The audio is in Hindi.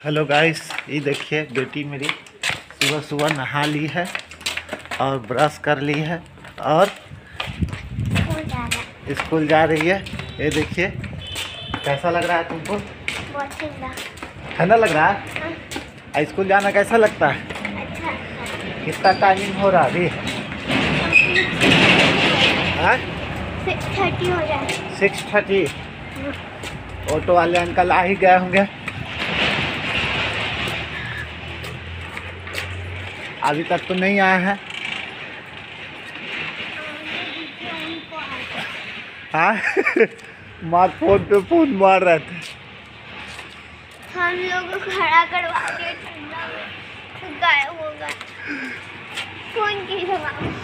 हेलो गाइस, ये देखिए बेटी मेरी सुबह सुबह नहा ली है और ब्रश कर ली है और स्कूल जा रही है। ये देखिए कैसा लग रहा है तुमको? बहुत ठंडा लग रहा है? हाँ। स्कूल जाना कैसा लगता है? अच्छा। कितना टाइमिंग हो रहा अभी? 6:30 हो जाए। 6:30। ऑटो वाले अंकल आ ही गए होंगे। अभी तक तो नहीं आया है। हाँ माँ फोन पे फोन मार रहे थे। हम लोग को खड़ा करवा के ठंडा में गायब होगा। फोन की जगह